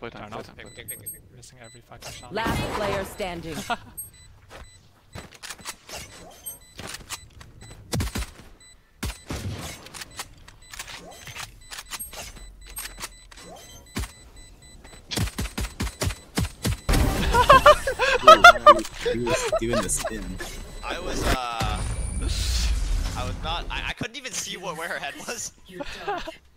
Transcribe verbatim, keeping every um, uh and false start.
play time, play know. time, play Pick, pick, time. pick, pick, pick. Missing every fucking shot. Last player standing. He was doing the spin. I was uh I was not I, I couldn't even see what where her head was. You're done.